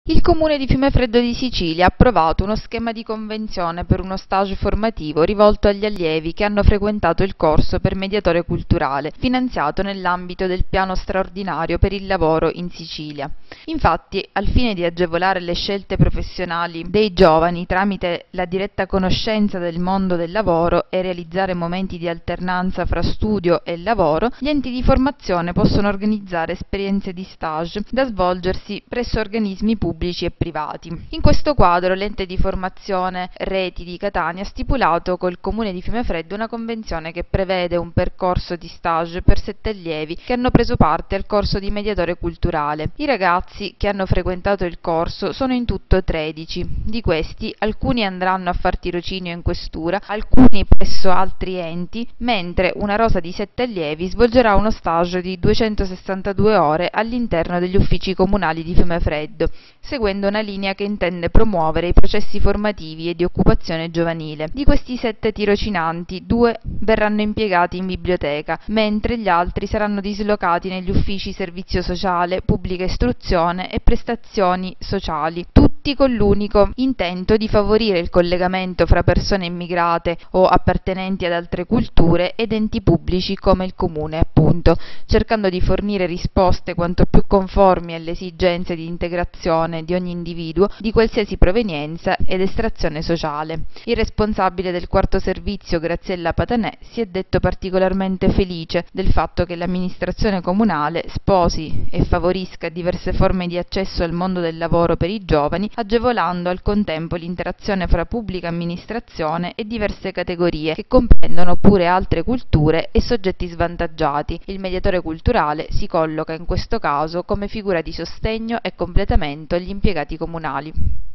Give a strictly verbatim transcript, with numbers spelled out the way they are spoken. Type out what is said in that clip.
Il Comune di Fiumefreddo di Sicilia ha approvato uno schema di convenzione per uno stage formativo rivolto agli allievi che hanno frequentato il corso per mediatore culturale, finanziato nell'ambito del piano straordinario per il lavoro in Sicilia. Infatti, al fine di agevolare le scelte professionali dei giovani tramite la diretta conoscenza del mondo del lavoro e realizzare momenti di alternanza fra studio e lavoro, gli enti di formazione possono organizzare esperienze di stage da svolgersi presso organismi pubblici e privati. In questo quadro l'ente di formazione Reti di Catania ha stipulato col Comune di Fiumefreddo una convenzione che prevede un percorso di stage per sette allievi che hanno preso parte al corso di mediatore culturale. I ragazzi che hanno frequentato il corso sono in tutto tredici. Di questi alcuni andranno a far tirocinio in questura, alcuni presso altri enti, mentre una rosa di sette allievi svolgerà uno stage di duecentosessantadue ore all'interno degli uffici comunali di Fiumefreddo, seguendo una linea che intende promuovere i processi formativi e di occupazione giovanile. Di questi sette tirocinanti, due verranno impiegati in biblioteca, mentre gli altri saranno dislocati negli uffici servizio sociale, pubblica istruzione e prestazioni sociali, tutti con l'unico intento di favorire il collegamento fra persone immigrate o appartenenti ad altre culture ed enti pubblici come il Comune, appunto, cercando di fornire risposte quanto più conformi alle esigenze di integrazione di ogni individuo di qualsiasi provenienza ed estrazione sociale. Il responsabile del quarto servizio, Graziella Patanè, si è detto particolarmente felice del fatto che l'amministrazione comunale sposi e favorisca diverse forme di accesso al mondo del lavoro per i giovani, agevolando al contempo l'interazione fra pubblica amministrazione e diverse categorie che comprendono pure altre culture e soggetti svantaggiati. Il mediatore culturale si colloca in questo caso come figura di sostegno e completamento agli impiegati comunali.